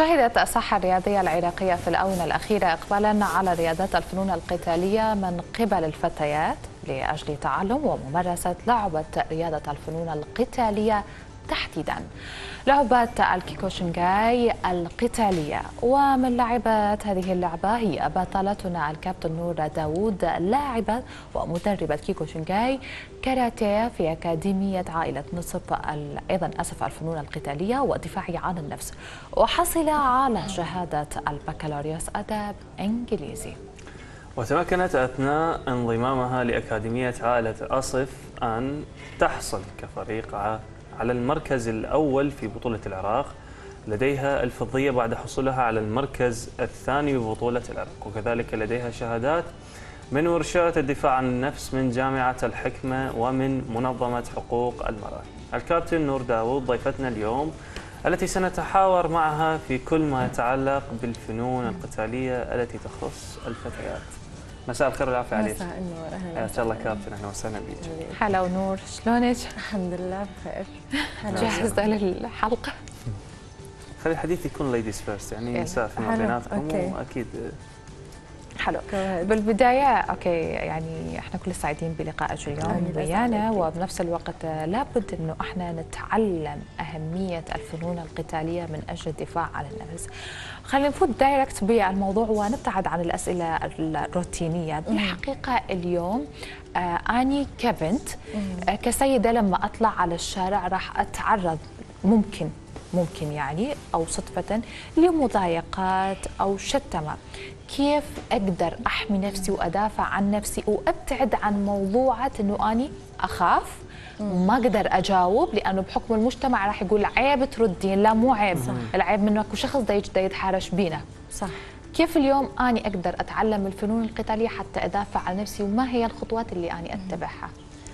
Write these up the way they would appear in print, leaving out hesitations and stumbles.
شهدت الساحة الرياضية العراقية في الآونة الأخيرة إقبالا على رياضات الفنون القتالية من قبل الفتيات لأجل تعلم وممارسة لعبة رياضة الفنون القتالية تحديدا لعبة الكيكوشنغاي القتالية. ومن لاعبات هذه اللعبة هي بطلتنا الكابتن نور داوود، لاعبة ومدربة كيكوشنغاي كاراتيه في أكاديمية عائلة نصف الفنون القتالية والدفاع عن النفس، وحصل على شهادة البكالوريوس آداب إنجليزي. وتمكنت أثناء انضمامها لأكاديمية عائلة أصف أن تحصل كفريق على المركز الأول في بطولة العراق، لديها الفضية بعد حصولها على المركز الثاني ببطولة العراق، وكذلك لديها شهادات من ورشات الدفاع عن النفس من جامعة الحكمة ومن منظمة حقوق المرأة. الكابتن نور داوود ضيفتنا اليوم التي سنتحاور معها في كل ما يتعلق بالفنون القتالية التي تخص الفتيات. مساء الخير والعافية عليك. مساء النور، اهلا حياك الله كابتن، اهلا وسهلا بك. هلا ونور، شلونك؟ الحمد لله بخير. جاهزة للحلقة؟ خلي الحديث يكون ليديز فيرست، يعني نساء فيما بيناتكم واكيد حلو. بالبداية يعني احنا كل سعيدين بلقائك اليوم ويانا، وبنفس الوقت لابد انه احنا نتعلم أهمية الفنون القتالية من اجل الدفاع عن النفس. خلينا نفوت دايركت بالموضوع ونبتعد عن الأسئلة الروتينية. بالحقيقة اليوم أني كبنت كسيدة لما أطلع على الشارع راح أتعرض ممكن يعني أو صدفة لمضايقات أو شتمة. كيف أقدر أحمي نفسي وأدافع عن نفسي وأبتعد عن موضوعات أنه أني أخاف وما أقدر أجاوب، لأنه بحكم المجتمع راح يقول عيب تردين؟ لا، مو عيب، العيب منك وشخص دا يتحارش بينا. صح. كيف اليوم أني أقدر أتعلم الفنون القتالية حتى أدافع عن نفسي، وما هي الخطوات اللي أني أتبعها؟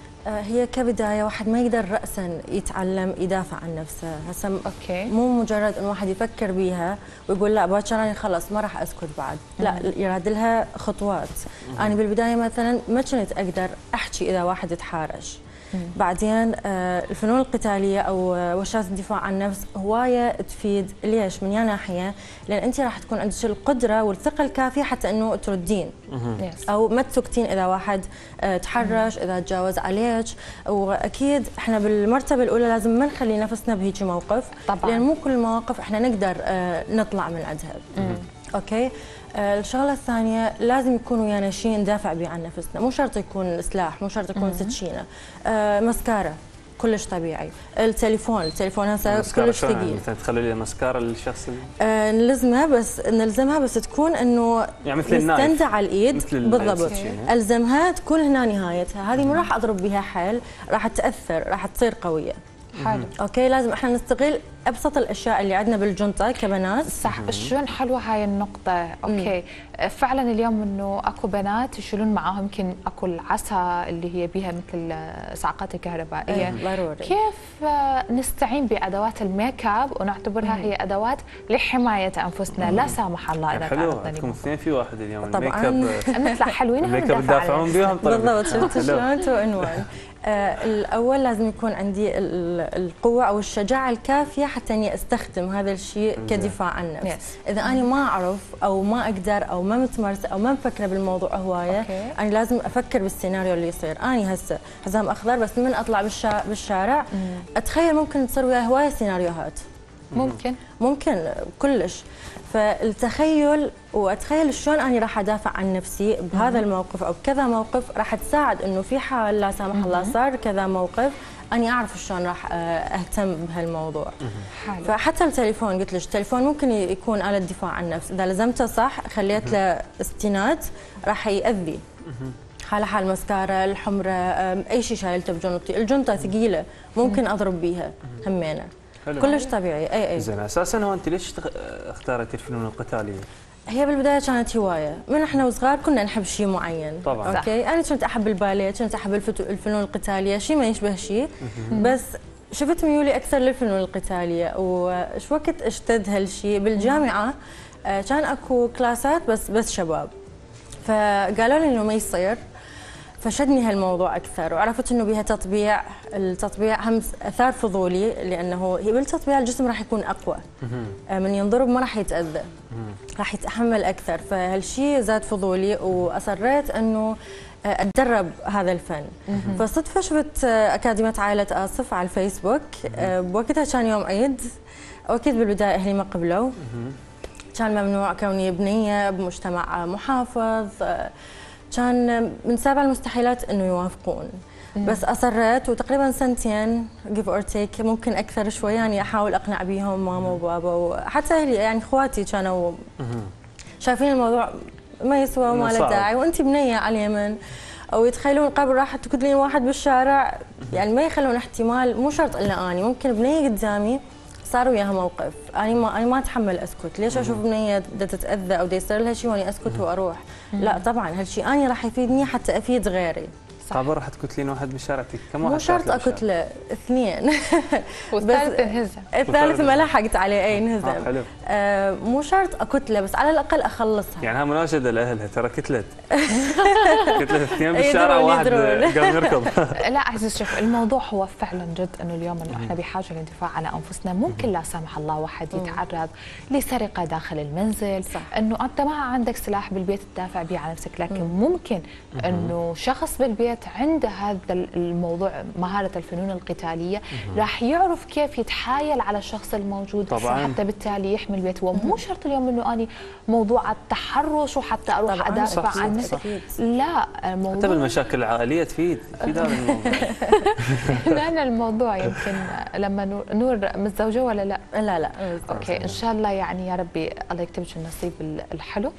هي كبداية واحد ما يقدر رأسا يتعلم يدافع عن نفسه. هسه مو مجرد انه واحد يفكر بيها ويقول لا باكر انا خلص ما راح اسكت بعد، لا يراد لها خطوات. انا بالبداية مثلا ما كنت اقدر احكي اذا واحد يتحارش. بعدين الفنون القتاليه او ورشات الدفاع عن النفس هوايه تفيد. ليش؟ من ناحيه لان انت راح تكون عندك القدره والثقه الكافيه حتى انه تردين او ما تسكتين اذا واحد تحرش، اذا تجاوز عليك. واكيد احنا بالمرتبه الاولى لازم ما نخلي نفسنا بهيجي موقف طبعا، لان مو كل المواقف احنا نقدر نطلع من عندها. اوكي. الشغله الثانيه لازم يكون ويانا شيء ندافع به عن نفسنا، مو شرط يكون سلاح، مو شرط يكون سكينه. مسكاره كلش طبيعي. التليفون هسه كلش ثقيل. مثلا تخلي لي مسكاره للشخص نلزمها بس تكون انه يعني مثل مستندة على الايد بالضبط. الزمها تكون هنا نهايتها، هذه مو راح اضرب بها حيل، راح تاثر، راح تصير قويه. حلو. اوكي، لازم احنا نستغل ابسط الاشياء اللي عندنا بالجنطه كبنات. صح. شلون حلوه هاي النقطه. اوكي. فعلا اليوم انه اكو بنات يشيلون معاهم يمكن اكو العصا اللي هي بيها مثل الصعقات الكهربائيه. ضروري. كيف نستعين بادوات الميك اب ونعتبرها هي ادوات لحمايه انفسنا لا سامح الله اذا تعرضنا لكم اثنين في واحد اليوم. الميك اب نطلع حلوين الميك اب تدافعون بيهم. بالضبط. شفت شلون تو عنوان. الاول لازم يكون عندي القوه او الشجاعه الكافيه حتى اني استخدم هذا الشيء كدفاع عن النفس. اذا انا ما اعرف او ما اقدر او ما متمرسه او ما مفكره بالموضوع هوايه، انا لازم افكر بالسيناريو اللي يصير. انا هسه حزام اخضر بس من اطلع بالشارع اتخيل ممكن تصير وياي هوايه سيناريوهات. ممكن كلش. فالتخيل واتخيل شلون انا راح ادافع عن نفسي بهذا الموقف او بكذا موقف راح تساعد انه في حال لا سامح الله صار كذا موقف اني اعرف شلون راح اهتم بهالموضوع. فحتى التليفون قلت لك التليفون ممكن يكون آلة دفاع عن النفس، اذا لزمته صح خليت له استناد راح يأذي. حال مسكارة، الحمرة، اي شيء شايلته بجنطتي، الجنطه ثقيله ممكن اضرب بيها همينه. كلش طبيعي. اي زين. اساسا هو انت ليش اختارتي الفنون القتاليه؟ هي بالبدايه كانت هوايه، من احنا وصغار كنا نحب شيء معين. طبعا. اوكي. انا كنت احب الباليه، كنت احب الفنون القتاليه، شيء ما يشبه شيء. بس شفت ميولي اكثر للفنون القتاليه، وش وقت اشتد هالشيء بالجامعه كان اكو كلاسات بس شباب، فقالوا لي انه ما يصير. فشدني هالموضوع اكثر، وعرفت انه بها تطبيع، التطبيع هم اثار فضولي، لانه هي بالتطبيع الجسم راح يكون اقوى من ينضرب، ما راح يتاذى، راح يتحمل اكثر. فهالشيء زاد فضولي واصريت انه اتدرب هذا الفن. فصدفه شفت اكاديميه عائله اسف على الفيسبوك، بوقتها كان يوم عيد، واكيد بالبدايه اهلي ما قبلوا، كان ممنوع كوني بنيه بمجتمع محافظ، كان من سابع المستحيلات انه يوافقون. بس اصريت، وتقريبا سنتين give or take، ممكن اكثر شوي، يعني احاول اقنع بيهم ماما وبابا وحتى اهلي، يعني اخواتي كانوا شايفين الموضوع ما يسوى وما له داعي، وانت بنيه على اليمن، او يتخيلون قبل راح تقتلين واحد بالشارع، يعني ما يخلون احتمال، مو شرط الا اني، ممكن بنيه قدامي صار وياها موقف، انا ما اتحمل اسكت، ليش اشوف بنيه بدها تتاذى او يصير لها شيء وانا اسكت واروح؟ لا طبعا هالشيء انا راح يفيدني حتى افيد غيري. طب راح تقتلين واحد بالشارع، كم واحد؟ مو شرط اقتله، اثنين. والثالث انهزم. الثالث ما لحقت عليه، اي انهزم. حلو. مو شرط اقتله، بس على الاقل اخلصها. يعني ها مناشده لاهلها، ترى كتلت اثنين بالشارع وواحد قام يركض. لا عزيز، شوف الموضوع هو فعلا جد انه اليوم انه احنا بحاجه للدفاع عن انفسنا. ممكن لا سمح الله واحد يتعرض لسرقه داخل المنزل، انه انت ما عندك سلاح بالبيت تدافع به عن نفسك، لكن ممكن انه شخص بالبيت عنده هذا الموضوع، مهاره الفنون القتاليه، راح يعرف كيف يتحايل على الشخص الموجود طبعاً، حتى بالتالي يحمي البيت. ومو شرط اليوم انه اني موضوع التحرش وحتى اروح ادافع عن نفسي، لا الموضوع حتى بالمشاكل العائليه تفيد هذا الموضوع. لا الموضوع يمكن لما نور متزوجه ولا لا؟ لا اوكي ان شاء الله، يعني يا ربي الله يكتب لك النصيب الحلو.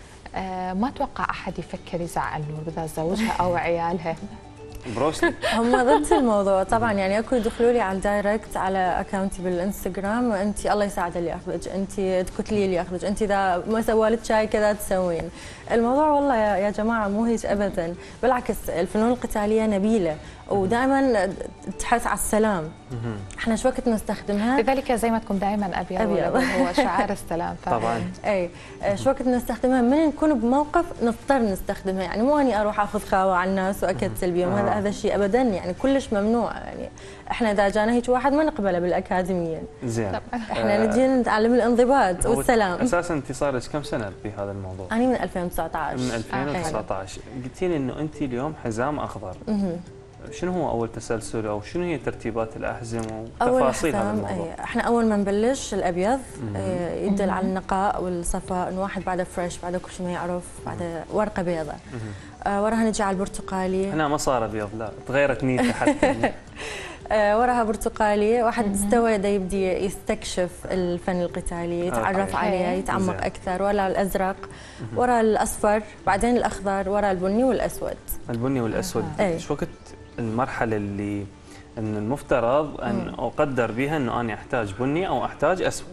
ما اتوقع احد يفكر يزعل نور بالذات زوجها او عيالها. بروسلي هم ضد الموضوع طبعا، يعني اكو يدخلوا لي على الدايركت على اكونتي بالانستغرام، وانت الله يساعد اللي ياخذك، انت تقتلي اللي ياخذك، انت اذا ما سوالك شاي كذا تسوين. الموضوع والله يا جماعه مو هيك ابدا، بالعكس الفنون القتاليه نبيله ودائما تحث على السلام. احنا شو وقت نستخدمها؟ لذلك زي ما تكون دائما ابيض هو شعار السلام طبعا. اي شو وقت نستخدمها؟ من نكون بموقف نضطر نستخدمها، يعني مو اني اروح اخذ خاوه على الناس واكتل بيهم، هذا الشيء ابدا يعني كلش ممنوع. يعني احنا اذا جانا هيك واحد ما نقبله بالاكاديميه. زين. احنا نجي نتعلم الانضباط والسلام. اساسا انت صار لك كم سنه بهذا الموضوع؟ انا من 2019. من 2019. قلتي لي انه انت اليوم حزام اخضر. شنو هو اول تسلسل، او شنو هي ترتيبات الاحزمه وتفاصيل هذا الموضوع؟ احنا اول ما نبلش الابيض يدل على النقاء والصفاء، انه واحد بعده فريش، بعده كل شيء ما يعرف، بعده ورقه بيضاء. وراها نجي على البرتقالي. هنا ما صار ابيض، لا تغيرت نيته حتى. وراها برتقالي، واحد استوى يبدي يستكشف الفن القتالي، يتعرف عليه، يتعمق اكثر. ورا الازرق، ورا الاصفر، بعدين الاخضر، ورا البني والاسود. البني والاسود. ايش وقت المرحله اللي ان المفترض ان اقدر بها انه انا احتاج بني او احتاج اسود؟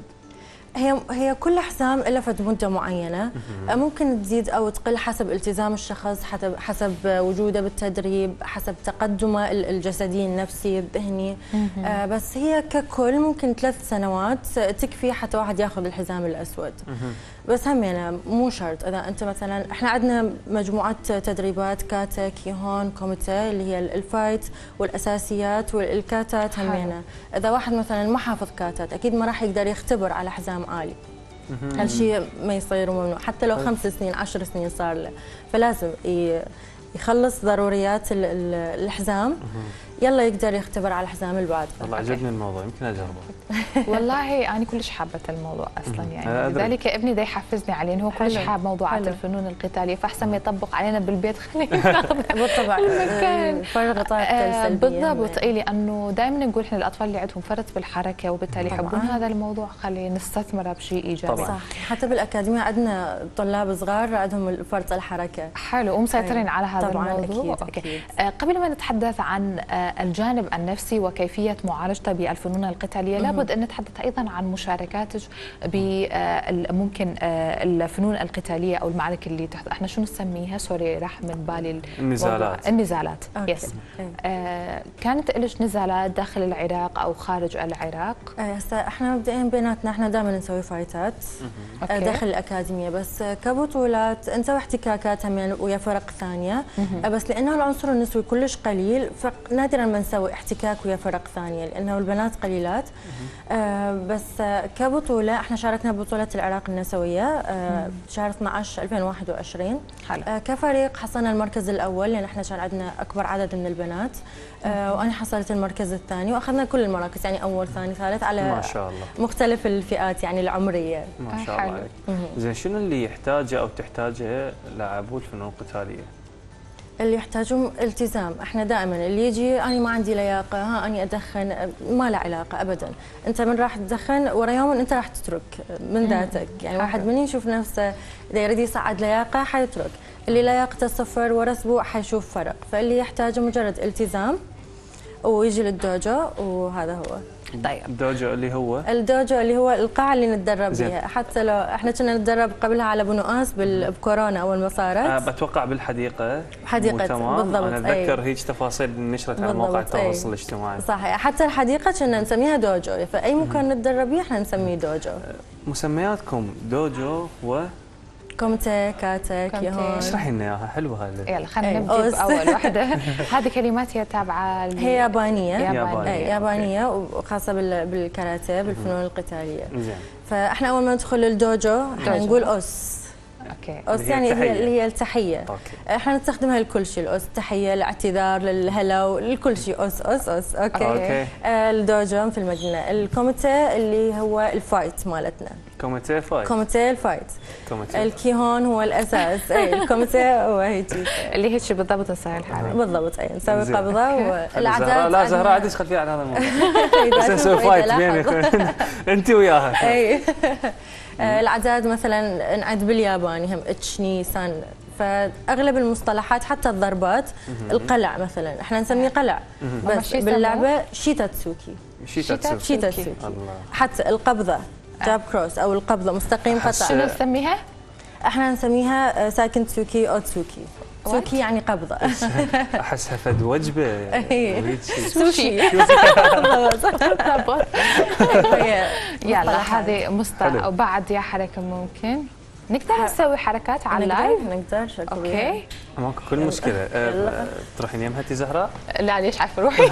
هي كل حزام لها فد مده معينه، ممكن تزيد او تقل حسب التزام الشخص، حسب وجوده بالتدريب، حسب تقدمه الجسدي النفسي الذهني. بس هي ككل ممكن 3 سنوات تكفي حتى واحد ياخذ الحزام الاسود. بس همينه مو شرط. اذا انت مثلا، احنا عندنا مجموعات تدريبات كاتا، كيهون، كوميتا، اللي هي الفايت والاساسيات والكاتات همينه. اذا واحد مثلا ما حافظ كاتات اكيد ما راح يقدر يختبر على حزام آلي. هالشيء ما يصير وممنوع، حتى لو 5 سنين 10 سنين صار له، فلازم يخلص ضروريات الحزام، يلا يقدر يختبر على الحزام اللي بعده. والله عجبني الموضوع، يمكن اجربه. والله انا كلش حابه الموضوع اصلا، يعني لذلك ابني ده يحفزني عليه، انه هو كلش حاب موضوعات الفنون القتاليه، فاحسن ما يطبق علينا بالبيت خلينا ناخذ بالطبع فرغ طاقته السلبيه. بالضبط. لانه دائما نقول احنا الاطفال اللي عندهم فرط بالحركه وبالتالي يحبون هذا الموضوع، خلينا نستثمره بشيء ايجابي. صح. حتى بالاكاديميه عندنا طلاب صغار عندهم فرط الحركه. حلو، ومسيطرين على هذا طبعاً الموضوع. أكيد. قبل ما نتحدث عن الجانب النفسي وكيفية معالجته بالفنون القتالية، لابد أن نتحدث أيضا عن مشاركاتك ممكن الفنون القتالية أو المعارك اللي احنا شو نسميها، سوري راح من بالي النزالات. يس. كانت لك نزالات داخل العراق أو خارج العراق؟ هسه احنا مبدئيا بيناتنا احنا دائما نسوي فايتات داخل الأكاديمية، بس كبطولات نسوي احتكاكات هم ويا فرق ثانية، بس لأنه العنصر النسوي كلش قليل فنادرا ما نسوي احتكاك ويا فرق ثانية لأنه البنات قليلات. بس كبطولة احنا شاركنا ببطولة العراق النسوية شهر 12 2021. كفريق حصلنا المركز الأول لأن احنا كان عندنا أكبر عدد من البنات، وأنا حصلت المركز الثاني وأخذنا كل المراكز يعني أول ثاني ثالث على ما شاء الله مختلف الفئات يعني العمرية. ما شاء الله عليك. زين شنو اللي يحتاجه أو تحتاجه لاعبو الفنون القتالية؟ اللي يحتاجون التزام، احنا دائما اللي يجي انا ما عندي لياقه، ها اني ادخن، ما له علاقه ابدا، انت من راح تدخن ورا يوم انت راح تترك من ذاتك، يعني واحد من يشوف نفسه اذا يريد يصعد لياقه حيترك، اللي لياقته صفر ورا اسبوع حيشوف فرق، فاللي يحتاجه مجرد التزام ويجي للدوجو وهذا هو. طيب الدوجو الدوجو اللي هو القاعه اللي نتدرب بها، حتى لو احنا كنا نتدرب قبلها على بنواس بكورونا اول ما صارت. بتوقع بالحديقه. حديقه بالضبط. انا اتذكر هيك تفاصيل نشرت على مواقع التواصل الاجتماعي. صحيح، حتى الحديقه كنا نسميها دوجو، فاي مكان نتدرب فيه احنا نسميه دوجو. مسمياتكم دوجو و كومتي، كاتا، كيهون. اشرحي لنا اياها، حلوه هذه. يلا خلينا نبدا باول وحده. هذه كلمات هي تابعه هي يابانيه وخاصه بالكاراتيه بالفنون القتاليه. زين. فاحنا اول ما ندخل الدوجو نقول اوس. اوكي. اوس يعني اللي هي التحيه. أوكي. احنا نستخدمها لكل شيء، الاوس التحيه، الاعتذار، للهلا، لكل شيء اوس اوس اوس. اوكي. الدوجو في المدينه، الكوميتي اللي هو الفايت مالتنا. كوميتي فايت. كوميتي الفايت. الكيهون هو الاساس، اي الكوميتي هو هيك اللي هيك بالضبط نسوي الحاله. بالضبط اي نسوي قبضه والاعداد. لا زهراء عادي تدخل فيها على هذا الموضوع. بس نسوي فايت بينك انت وياها. اي الاعداد مثلا نعد بالياباني هم اتشني سان، فاغلب المصطلحات حتى الضربات القلع مثلا احنا نسميه قلع، بس باللعبه شيتاتسوكي. شيتاتسوكي. حتى القبضه جاب كروس او القبضه مستقيم قطع. شنو نسميها؟ احنا نسميها ساكن تسوكي او تسوكي. سوكي يعني قبضه. احسها فد وجبه. سوشي. يلا هذه مصطلح. وبعد يا حركه ممكن نقدر نسوي حركات على اللايف. نقدر. اوكي ماكو كل مشكله. تروحين يمها انت زهراء؟ لا ليش عارفه روحي.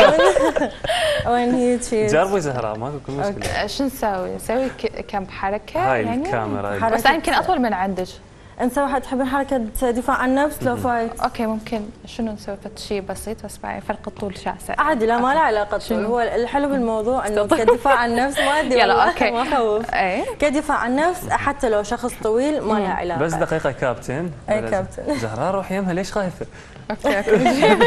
وين هي جربي زهراء ماكو كل مشكله. شو نسوي كم حركه هاي يعني الكاميرا بس يمكن اطول من عندك. نسوي تحبين حركه دفاع عن النفس لو فايت؟ اوكي ممكن. شنو نسوي شيء بسيط بس بعد فرق الطول شاسع عادي. لا ما له علاقه طول، هو الحلو بالموضوع انه كدفاع عن النفس ما ادري يلا اوكي ما اخوف. كدفاع عن النفس حتى لو شخص طويل ما له علاقه. بس دقيقه كابتن. اي كابتن. زهراء روح يمها ليش خايفه؟ اوكي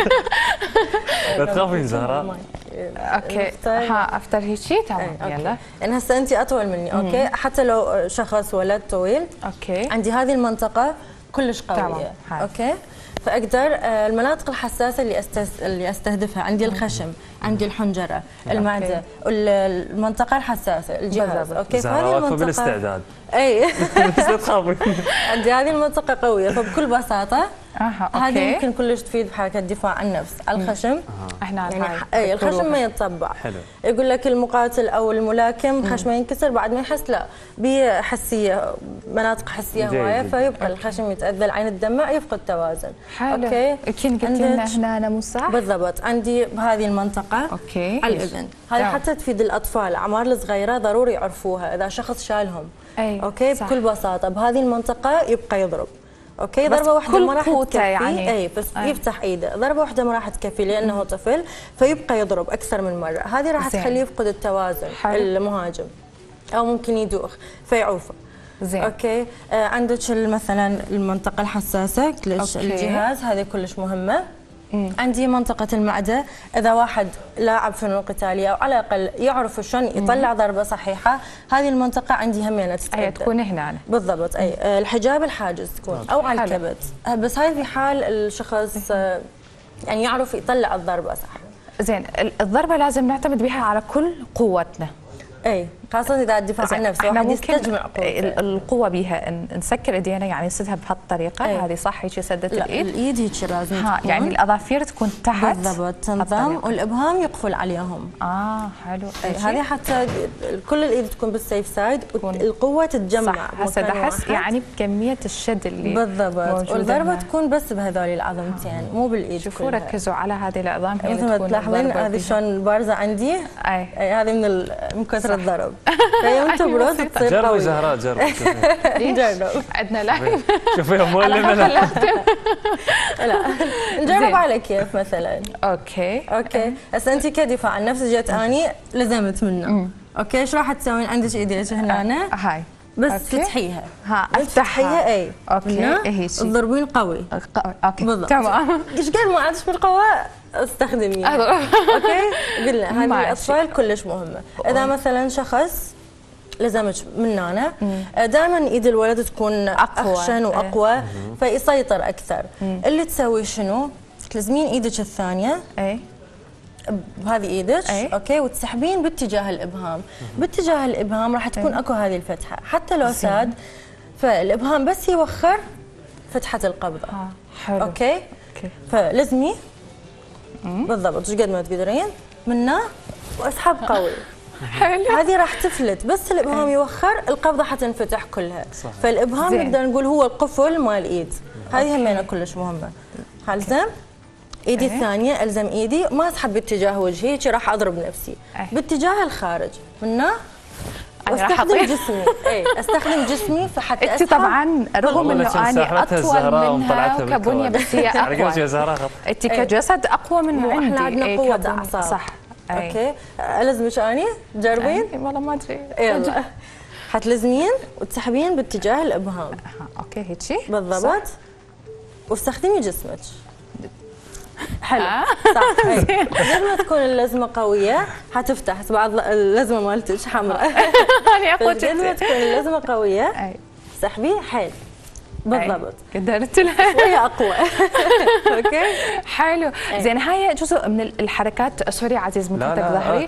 لا تخافين زهراء. اوكي ها افتر هيجي تمام. يلا يعني هسه انت اطول مني. اوكي حتى لو شخص ولد طويل اوكي عندي هذه المنطقه كلش قويه. اوكي فاقدر المناطق الحساسه اللي استهدفها عندي الخشم، عندي الحنجره، المعده، المنطقه الحساسه الجهاز. اوكي فهذه المنطقه بالاستعداد. اي بس لا تخافين. عندي هذه المنطقه قويه فبكل بساطه هذه اوكي ممكن كلش تفيد بحركه دفاع عن النفس. الخشم احنا يعني اي الخشم ما يتطبع. حلو. يقول لك المقاتل او الملاكم خشمه ينكسر بعد ما يحس، لا بحسيه مناطق حسيه هوايه فيبقى الخشم يتاذى، العين تدمع يفقد توازن. حلو. اوكي يمكن قلت لنا هنا انا مو صح بالضبط. عندي بهذه المنطقه اوكي على الاذن، هذه حتى تفيد الاطفال الاعمار الصغيره ضروري يعرفوها اذا شخص شالهم. اوكي صح. بكل بساطه بهذه المنطقه يبقى يضرب. اوكي ضربه واحده ما راح تكفي يعني. اي بس يفتح ايده، ضربه واحده ما راح تكفي لانه طفل فيبقى يضرب اكثر من مره، هذه راح تخليه يفقد التوازن المهاجم او ممكن يدوخ فيعوفه. زين. اوكي عندك مثلا المنطقه الحساسه الجهاز هذه كلش مهمه. عندي منطقة المعدة، إذا واحد لاعب فنون قتالية أو على الأقل يعرف شلون يطلع ضربة صحيحة، هذه المنطقة عندي همينة تتعدى. تكون هنا بالضبط. أي الحجاب الحاجز تكون أو على الكبد، بس هاي في حال الشخص يعني يعرف يطلع الضربة صح. زين الضربه لازم نعتمد بها على كل قوتنا. اي خاصه اذا الدفاع عن نفسه احنا واحد ممكن يستجمع قوته. القوه بها نسكر ايدينا، يعني نسدها بهالطريقه. هذه صح هيك سدت لا الايد. الايد هيك لازم تكون، يعني الاظافير تكون تحت بالضبط تنضم والابهام يقفل عليهم. حلو. هذه حتى كل الايد تكون بالسيف سايد والقوه تتجمع. صح هسه احس يعني بكميه الشد اللي بالضبط، والضربه تكون بس بهذول العظمتين مو بالايد. شوفوا ركزوا على هذه العظام، هي مثل ما تلاحظين هذه شلون بارزه عندي. اي هذه من كثر الضرب. فيوم تبرز تصير جربي قويه. زهراء جربي. نجرب. عندنا لايف. شوفي مولمه. لا نجرب على كيف مثلا. اوكي. هسه انت كدفاع عن نفسك جيت اني لزمت منه. اوكي ايش راح تسوين؟ عندك ايديك هنا هاي بس فتحيها. افتحها. اي اوكي هيك تضربين قوي. اوكي بالضبط. تمام. ايش قد ما عادش بالقوه استخدميها. اوكي قلنا هذه الاطفال كلش مهمه. اذا مثلا شخص لزمت من هنا دائما ايد الولد تكون اخشن واقوى فيسيطر اكثر. اللي تسوي شنو؟ تلزمين ايدك الثانيه بهذه ايدك اوكي وتسحبين باتجاه الابهام. باتجاه الابهام راح تكون اكو هذه الفتحه حتى لو ساد، فالابهام بس يوخر فتحه القبضه. حلو. اوكي فلزمي بالضبط ايش قد ما تقدرين منه واسحب قوي. حلو. هذه راح تفلت بس الابهام يوخر القبضه حتنفتح كلها. صح. فالابهام نقدر نقول هو القفل مال الايد. هذه همينه كلش مهمه. الزم ايدي الثانيه، الزم ايدي ما اسحب باتجاه وجهي، هيك راح اضرب نفسي باتجاه الخارج منه واستخدم جسمي. استخدم جسمي فحتى انت طبعا رغم انه اني اطول منها وكبنيه بس هي اقوى. انت كجسد اقوى من عندي. احنا عندنا قوه اعصاب. صح. اوكي الزمك اني تجربين؟ والله ما ادري. يلا حتلزمين وتسحبين باتجاه الابهام. اوكي هيك بالضبط واستخدمي جسمك. حلو صح. قبل ما تكون اللزمه قويه حتفتح بعض اللزمه مالتك حمراء. قبل ما تكون اللزمه قويه سحبي حيل بالضبط. قدرت لها شويه اقوى. اوكي حلو. زين هاي جزء من الحركات. سوري عزيز من كنتك ظهري.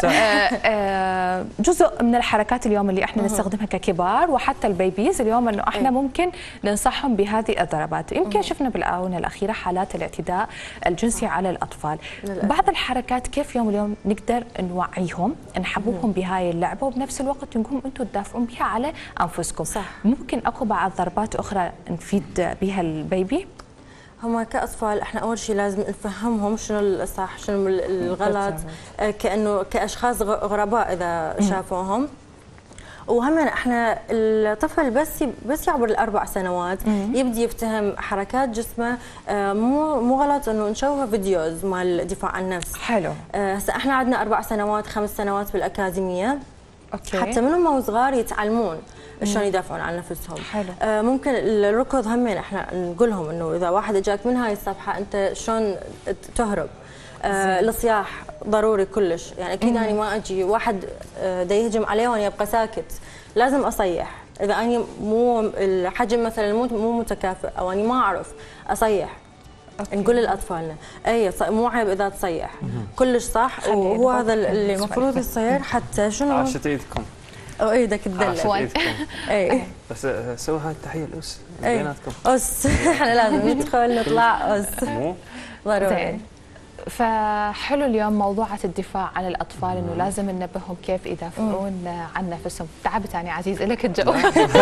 جزء من الحركات اليوم اللي احنا نستخدمها ككبار وحتى البيبيز اليوم انه احنا ممكن ننصحهم بهذه الضربات. يمكن شفنا بالاونه الاخيره حالات الاعتداء الجنسي على الاطفال. بعض الحركات كيف يوم اليوم نقدر نوعيهم نحبوهم بهاي اللعبه وبنفس الوقت نقوم انتم تدافعون بها على انفسكم. صح. ممكن اكو بعض ضربات اخرى نفيد بها البيبي؟ هم كأطفال احنا أول شيء لازم نفهمهم شنو الصح شنو الغلط كأنه كأشخاص غرباء إذا شافوهم. وهم احنا الطفل بس يعبر ال4 سنوات يبدي يفتهم حركات جسمه. مو غلط انه نشوفه فيديوز مال الدفاع عن النفس. حلو. هسه احنا عندنا 4 سنوات 5 سنوات بالأكاديمية. اوكي. حتى من هم صغار يتعلمون شلون يدافعون عن نفسهم. حلو. ممكن الركض همين احنا نقول لهم انه اذا واحد اجاك من هاي الصفحه انت شلون تهرب. الصياح ضروري كلش، يعني اكيد اني ما اجي واحد دا يهجم عليه وانا ابقى ساكت، لازم اصيح. اذا اني مو الحجم مثلا مو متكافئ او اني ما اعرف اصيح. نقول لاطفالنا مو عيب اذا تصيح. كلش صح. وهو هذا اللي المفروض يصير حتى شنو عاشت ايدكم وايدك تدلع. بس سووا هاي التحيه الاس بيناتكم. اس احنا لازم ندخل نطلع اس مو ضروري. فحلو اليوم موضوعة الدفاع عن الأطفال إنه لازم ننبههم كيف يدافعون عن نفسهم. تعبت أنا عزيز لك الجو.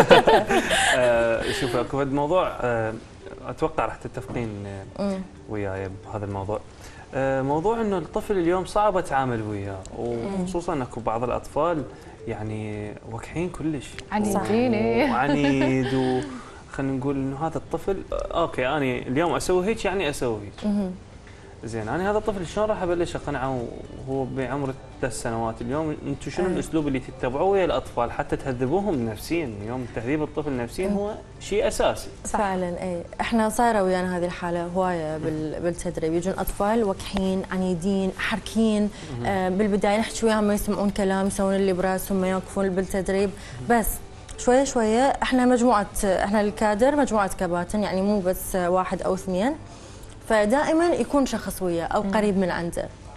شوف اكو هذا الموضوع اتوقع راح تتفقين وياي بهذا الموضوع. موضوع انه الطفل اليوم صعب اتعامل وياه، وخصوصا اكو بعض الاطفال يعني وكحين كلش عنيدين وعنيد خلينا نقول انه هذا الطفل اوكي انا اليوم اسوي هيك يعني اسوي هيك. زين انا هذا الطفل شلون راح ابلش اقنعه وهو بعمر 3 سنوات؟ اليوم انتم شنو الاسلوب اللي تتبعوه ويا الاطفال حتى تهذبوهم نفسيا؟ اليوم تهذيب الطفل نفسيا هو شيء اساسي. فعلا احنا صايره ويانا هذه الحاله هوايه بالتدريب. يجون اطفال وكحين عنيدين حركين. بالبدايه نحكي وياهم ما يسمعون كلام، يسوون اللي براسهم، ما يوقفون بالتدريب. بس شويه شويه احنا الكادر مجموعه كباتن، يعني مو بس 1 أو 2، فدائما يكون شخص وياه او قريب من عنده.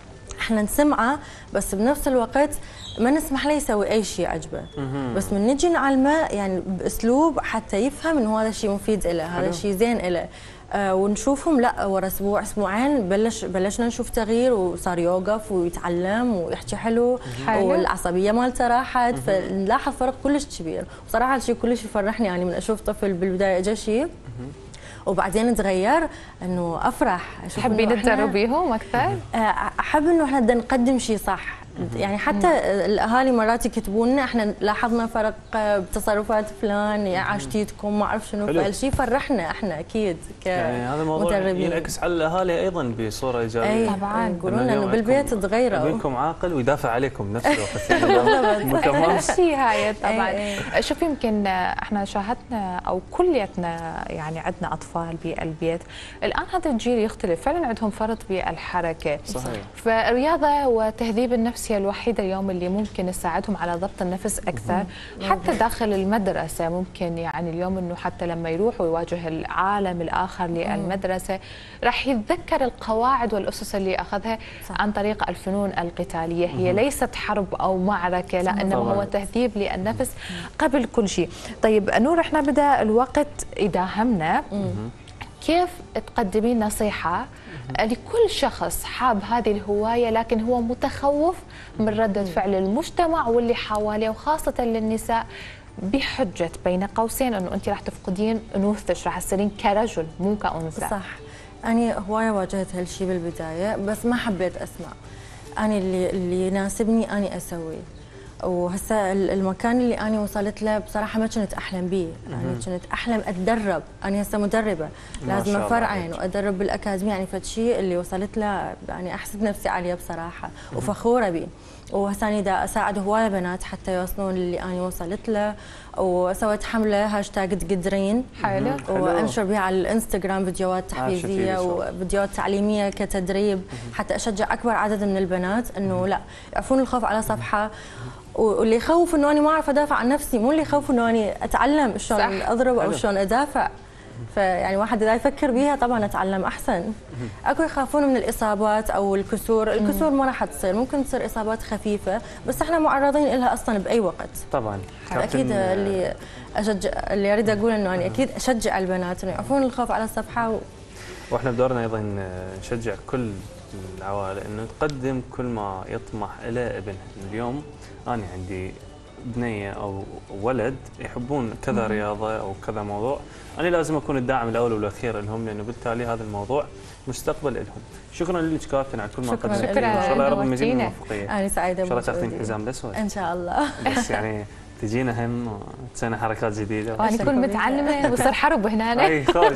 احنا نسمعه بس بنفس الوقت ما نسمح له يسوي اي شيء عجبه، بس من نجي نعلمه يعني باسلوب حتى يفهم انه هذا الشيء مفيد له، هذا الشيء زين له. ونشوفهم لا ورا اسبوع اسبوعين بلشنا نشوف تغيير، وصار يوقف ويتعلم ويحكي حلو والعصبيه مالته راحت، فنلاحظ فرق كلش كبير. وصراحه هالشيء كلش يفرحني يعني من اشوف طفل بالبدايه اجى شيء وبعدين تغير، انه افرح. تحبين تجربيهم اكثر؟ احب انه احنا بدنا نقدم شيء صح. يعني حتى الاهالي مرات يكتبون لنا احنا لاحظنا فرق بتصرفات فلان، عاشتيتكم ما اعرف شنو، فالشيء فرحنا احنا اكيد يعني هذا الموضوع ينعكس على الاهالي ايضا بصوره ايجابيه. طبعا يقولون لنا انه بالبيت تغيروا، ابنكم عاقل ويدافع عليكم بنفس الوقت. مكمل شيء هاي طبعا. شوف يمكن احنا شاهدنا او كليتنا يعني عندنا اطفال بالبيت، الان هذا الجيل يختلف، فعلا عندهم فرط بالحركه. صحيح. فالرياضه وتهذيب النفس هي الوحيده اليوم اللي ممكن تساعدهم على ضبط النفس اكثر، حتى داخل المدرسه ممكن يعني اليوم انه حتى لما يروح ويواجه العالم الاخر للمدرسه راح يتذكر القواعد والاسس اللي اخذها عن طريق الفنون القتاليه، هي ليست حرب او معركه، لا انما هو تهذيب للنفس قبل كل شيء. طيب نور، احنا بدا الوقت يداهمنا، كيف تقدمين نصيحه لكل شخص حاب هذه الهواية لكن هو متخوف من ردة فعل المجتمع واللي حواليه، وخاصة للنساء، بحجة بين قوسين انه انت راح تفقدين انوثتك، راح تصيرين كرجل مو كأنثى؟ صح. أنا هواية واجهت هالشيء بالبداية بس ما حبيت أسمع. أنا اللي يناسبني أنا أسويه. وهسه المكان اللي أنا وصلت له بصراحة ما كنت أحلم به، يعني كنت أحلم أتدرب، أنا هسه مدربة لازم أفرعين وأدرب بالأكاديمية، يعني فد شيء اللي وصلت له يعني أحسب نفسي عليه بصراحة وفخورة به. وهسه أنا دا أساعد هواية بنات حتى يوصلون اللي أنا وصلت له، وسويت حملة هاشتاج تقدرين حلو، وأنشر بها على الانستغرام فيديوهات تحفيزية وفيديوهات تعليمية كتدريب، حتى أشجع أكبر عدد من البنات إنه لا يعرفون الخوف على صفحة. واللي يخوف انه انا ما اعرف ادافع عن نفسي، مو اللي يخوف انه انا اتعلم شلون اضرب او شلون ادافع. فيعني واحد اذا يفكر بيها طبعا اتعلم احسن. اكو يخافون من الاصابات او الكسور، الكسور ما راح تصير، ممكن تصير اصابات خفيفه بس احنا معرضين لها اصلا باي وقت. طبعا اكيد اللي اشجع، اللي اريد اقول انه انا اكيد اشجع البنات انه يعرفون الخوف على الصفحه واحنا بدورنا ايضا نشجع كل العوائل انه تقدم كل ما يطمح الى ابنها. اليوم انا عندي بنيه او ولد يحبون كذا رياضه او كذا موضوع، انا لازم اكون الداعم الاول والاخير لهم، لانه بالتالي هذا الموضوع مستقبل لهم. شكرا لك كابتن على كل ما قدمت. شكرا، ان شاء الله يا رب مزيد من الموفقيه. انا سعيده ان شاء الله تاخذين الحزام الاسود ان شاء الله. بس يعني تجينا هم تسوينا حركات جديده وانا اكون متعلمه وصير حرب هنا. اي خوش.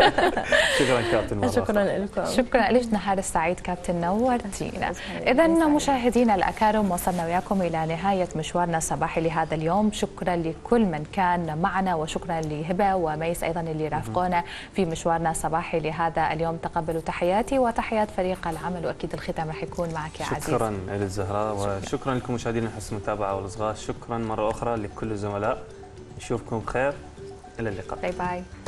شكرا كابتن. شكرا لكم. شكرا لك، نهار السعيد كابتن، نورتينا. اذا مشاهدينا الأكارم وصلنا وياكم الى نهايه مشوارنا الصباحي لهذا اليوم. شكرا لكل من كان معنا، وشكرا لهبه وميس ايضا اللي رافقونا في مشوارنا الصباحي لهذا اليوم. تقبلوا تحياتي وتحيات فريق العمل، واكيد الختام راح يكون معك يا عزيز. شكرا للزهراء، وشكرا لكم مشاهدينا حسن المتابعه والاصغاء. شكرا مره اخرى لكل الزملاء، نشوفكم بخير، الى اللقاء. باي باي.